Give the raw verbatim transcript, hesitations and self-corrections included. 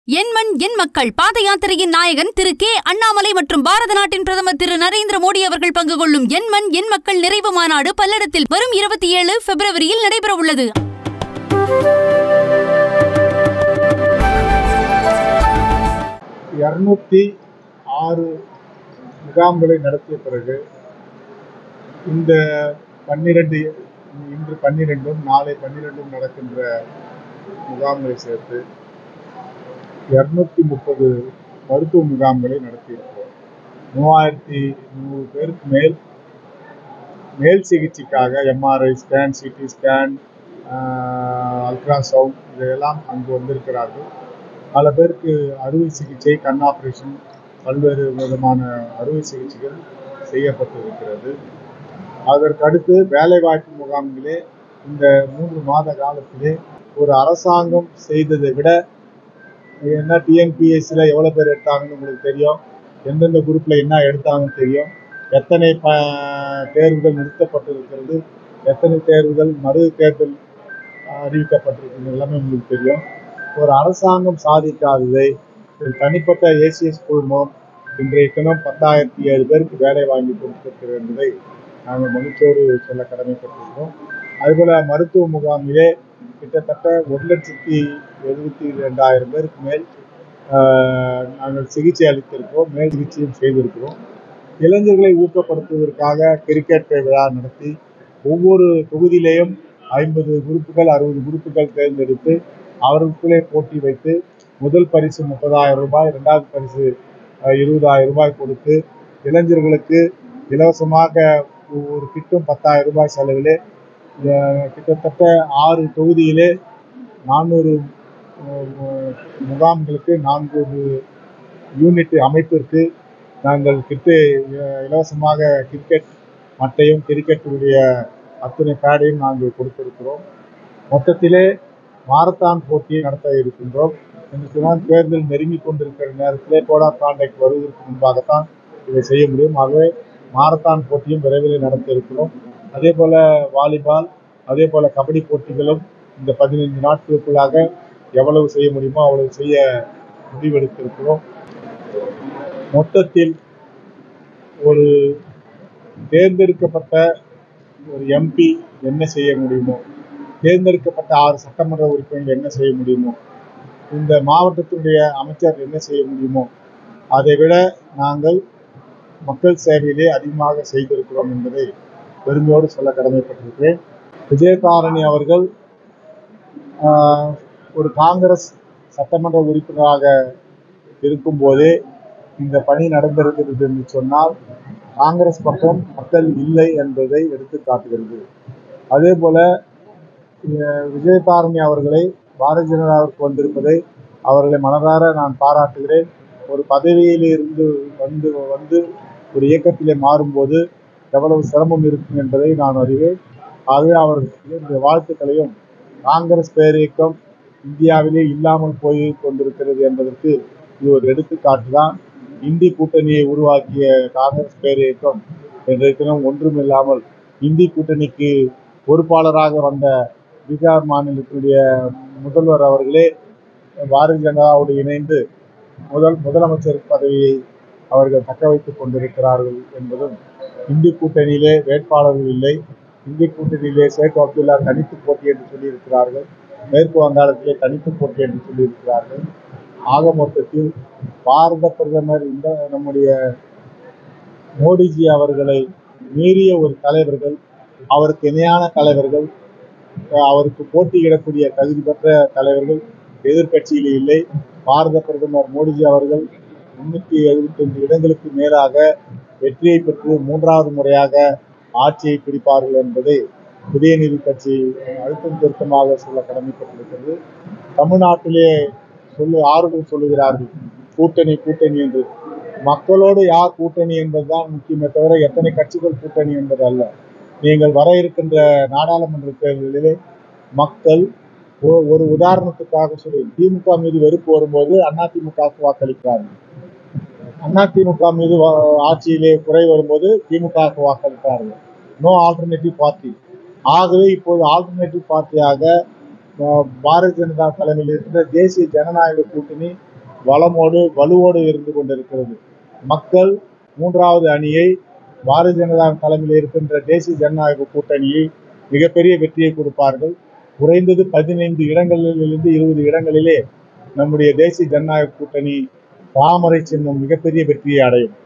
என் மண் என் மக்கள் பாத யாத்திரையின் நாயகன் திரு கே அண்ணாமலை மற்றும் பாரத நாட்டின் பிரதமர் திரு நரேந்திர மோடி அவர்கள் பங்கு கொள்ளும் என் மண் என் மக்கள் நிறைவு மாநாடு பல்லடத்தில் வரும் இருபத்தி ஏழு பிப்ரவரியில் நடைபெற உள்ளது. இருநூத்தி ஆறு முகாம்களை நடத்திய பிறகு இந்த பன்னிரண்டு இன்று பன்னிரெண்டும் நாளை பன்னிரெண்டும் நடக்கின்ற முகாம்களை சேர்த்து இருநூத்தி முப்பது மருத்துவ முகாம்களை நடத்தியிருக்கிறோம். மூவாயிரத்தி நூறு பேருக்கு மேல் மேல் சிகிச்சைக்காக MRI scan, CT scan, ultrasound இதையெல்லாம் அங்கு வந்திருக்கிறார்கள். பல பேருக்கு அறுவை சிகிச்சை, கண் ஆப்ரேஷன், பல்வேறு விதமான அறுவை சிகிச்சைகள் செய்யப்பட்டிருக்கிறது. அதற்கடுத்து வேலைவாய்ப்பு முகாம்களே இந்த மூன்று மாத காலத்திலே ஒரு அரசாங்கம் செய்ததை விட என்ன டிஎன்பிஎஸ்சியில் எவ்வளோ பேர் எடுத்தாங்கன்னு உங்களுக்கு தெரியும், எந்தெந்த குரூப்பில் என்ன எடுத்தாங்கன்னு தெரியும், எத்தனை ப தேர்வுகள் நிறுத்தப்பட்டிருக்கிறது, எத்தனை தேர்வுகள் மறு தேர்தல் அறிவிக்கப்பட்டிருக்கிறது எல்லாமே உங்களுக்கு தெரியும். ஒரு அரசாங்கம் சாதிக்காததை ஒரு தனிப்பட்ட ஏசிஎஸ் குழுமம் இன்றைய தினம் பத்தாயிரத்தி ஏழு பேருக்கு வேலை வாங்கி கொடுத்திருக்கிறது என்பதை நாங்கள் மகிழ்ச்சியோடு சொல்ல கடமைப்பட்டிருக்கிறோம். அதுபோல் மருத்துவ முகாமிலே கிட்டத்தட்ட ஒரு லட்சத்தி எழுபத்தி ரெண்டாயிரம் பேருக்கு மேல் நாங்கள் சிகிச்சை அளித்திருக்கிறோம், மேல் சிகிச்சையும் செய்திருக்கிறோம். இளைஞர்களை ஊக்கப்படுத்துவதற்காக கிரிக்கெட் விழா நடத்தி ஒவ்வொரு தொகுதியிலேயும் ஐம்பது குரூப்புகள் அறுபது குரூப்புகள் தேர்ந்தெடுத்து அவர்களுக்குள்ளே போட்டி வைத்து முதல் பரிசு முப்பதாயிரம் ரூபாய், இரண்டாவது பரிசு இருபதாயிரம் ரூபாய் கொடுத்து இளைஞர்களுக்கு இலவசமாக ஒரு கிட்டும் பத்தாயிரம் ரூபாய் செலவிலே கிட்டத்தட்ட ஆறு தொகுதியிலே நானூறு முகாம்களுக்கு நானூறு யூனிட் அமைப்பிற்கு நாங்கள் கிட்டு இலவசமாக கிரிக்கெட் மட்டையும் கிரிக்கெட்டுடைய அத்தனை பேடையும் நாங்கள் கொடுத்திருக்கிறோம். மொத்தத்திலே மாரத்தான் போட்டியை நடத்த இருக்கின்றோம். இன்றைக்குதான் தேர்தல் நெருங்கி கொண்டிருக்கிற நேரத்திலே கோட் ஆஃப் கான்டக்ட் வருவதற்கு முன்பாகத்தான் இதை செய்ய முடியும். ஆகவே மாரத்தான் போட்டியும் விரைவில் நடத்த இருக்கிறோம். அதே போல வாலிபால், அதே போல கபடி போட்டிகளும் இந்த பதினைந்து நாட்களுக்குள்ளாக எவ்வளவு செய்ய முடியுமோ அவ்வளவு செய்ய முடிவெடுத்திருக்கிறோம். மொத்தத்தில் ஒரு தேர்ந்தெடுக்கப்பட்ட ஒரு எம்பி என்ன செய்ய முடியுமோ, தேர்ந்தெடுக்கப்பட்ட ஆறு சட்டமன்ற உறுப்பினர்கள் என்ன செய்ய முடியுமோ, இந்த மாவட்டத்தினுடைய அமைச்சர் என்ன செய்ய முடியுமோ அதை விட நாங்கள் மக்கள் சேவையிலே அதிகமாக செய்திருக்கிறோம் என்பதை பெருமையோடு சொல்ல கடமைப்பட்டிருக்கிறேன். விஜயதாரணி அவர்கள் ஒரு காங்கிரஸ் சட்டமன்ற உறுப்பினராக இருக்கும் போதே இந்த பணி நடந்திருக்கிறது என்று சொன்னால் காங்கிரஸ் பக்கம் மக்கள் இல்லை என்பதை எடுத்து காட்டுகிறது. அதே போல விஜயதாரணி அவர்களை பாரதிய ஜனதாவிற்கு வந்திருப்பதை அவர்களை மனதார நான் பாராட்டுகிறேன். ஒரு பதவியில் இருந்து வந்து வந்து ஒரு இயக்கத்திலே மாறும்போது எவ்வளவு சிரமம் இருக்கும் என்பதை நான் அறிவேன். ஆகவே அவர்களுக்கு இந்த வாழ்த்துக்களையும், காங்கிரஸ் பேரியக்கம் இந்தியாவிலே இல்லாமல் போய் கொண்டிருக்கிறது என்பதற்கு இது ஒரு எடுத்துக்காட்டு தான். இந்தி கூட்டணியை உருவாக்கிய காங்கிரஸ் பேரியக்கம் இன்றைய தினம் ஒன்றுமில்லாமல் இந்தி கூட்டணிக்கு பொறுப்பாளராக வந்த பீகார் மாநிலத்தினுடைய முதல்வர் அவர்களே பாரதிய ஜனதாவோடு இணைந்து முதல் முதலமைச்சர் பதவியை அவர்கள் தக்க வைத்துக் கொண்டிருக்கிறார்கள் என்பதும், இந்தி கூட்டணியிலே வேட்பாளர்கள் இல்லை, இந்தி கூட்டணியிலே ஷேக் அப்துல்லா தனித்து போட்டி என்று சொல்லியிருக்கிறார்கள், மேற்கு வங்காளத்திலே தனித்து போட்டி என்று சொல்லியிருக்கிறார்கள். ஆக மொத்தத்தில் பாரத பிரதமர் இந்த நம்முடைய மோடிஜி அவர்களை மீறிய ஒரு தலைவர்கள், அவருக்கு இணையான தலைவர்கள், அவருக்கு போட்டியிடக்கூடிய தகுதி பெற்ற தலைவர்கள் எதிர்கட்சியில் இல்லை. பாரத பிரதமர் மோடிஜி அவர்கள் முன்னூத்தி எழுபத்தி ஐந்து இடங்களுக்கு மேலாக வெற்றியை பெற்று மூன்றாவது முறையாக ஆட்சியை பிடிப்பார்கள் என்பதை புதிய நீதி கட்சி அழுத்தம் திருத்தமாக சொல்ல கடமைப்பட்டிருக்கிறது. தமிழ்நாட்டிலே சொல்லு ஆறுதல் சொல்லுகிறார்கள் கூட்டணி கூட்டணி என்று. மக்களோடு யார் கூட்டணி என்பதுதான் முக்கியமே தவிர எத்தனை கட்சிகள் கூட்டணி என்பது அல்ல. நீங்கள் வர இருக்கின்ற நாடாளுமன்ற தேர்தலிலே மக்கள் ஒரு உதாரணத்துக்காக சொல்லி திமுக மீது வெறுப்பு வரும்போது அதிமுகவுக்கு வாக்களிக்கிறார்கள், அதிமுக மீது ஆட்சியிலே குறை வரும்போது திமுகவுக்கு வாக்களிக்கிறார்கள். No alternative party. ஆகவே இப்போது ஆல்டர்னேட்டிவ் பார்ட்டியாக பாரதிய ஜனதா தலைமையில் இருக்கிற தேசிய ஜனநாயக கூட்டணி வளமோடு வலுவோடு இருந்து கொண்டிருக்கிறது. மக்கள் மூன்றாவது அணியை பாரதிய ஜனதா தலைமையில் இருக்கின்ற தேசிய ஜனநாயக கூட்டணியை மிகப்பெரிய வெற்றியை கொடுப்பார்கள். குறைந்தது பதினைந்து இடங்களிலிருந்து இருபது இடங்களிலே நம்முடைய தேசிய ஜனநாயக கூட்டணி தாமரை சின்னம் மிகப்பெரிய வெற்றியை அடையும்.